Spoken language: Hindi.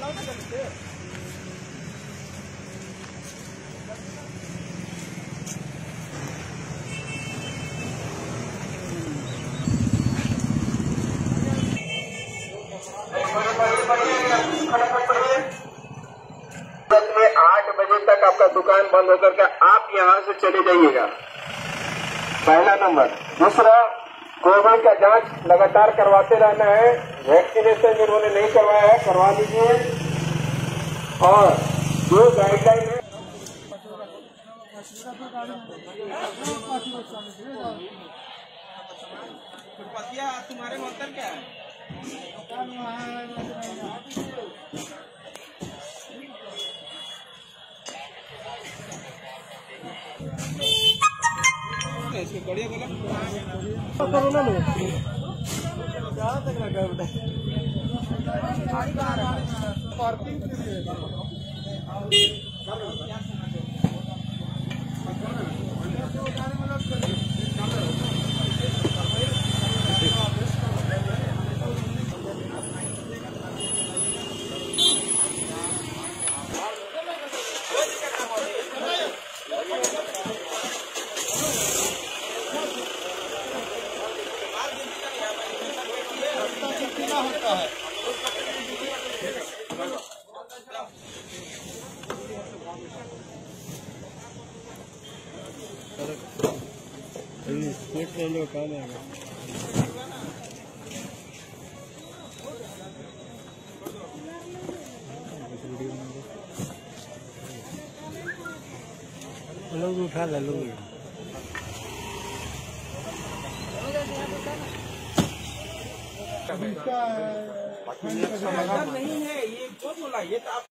में 8 बजे तक आपका दुकान बंद होकर के आप यहाँ से चले जाइएगा। पहला नंबर। दूसरा, कोविड का जांच लगातार करवाते रहना है। वैक्सीनेशन जिन्होंने नहीं करवाया है करवा लीजिए। और जो गाइडलाइन है तुम्हारे मंत्र क्या है? इसको बढ़िया बोला कोरोना में कहाँ तक लगा है बेटा? पार्किंग के लिए होता है। पेट लेने का काम आएगा। लोग उठा ले लोग नहीं है ये कौन बोला ये तो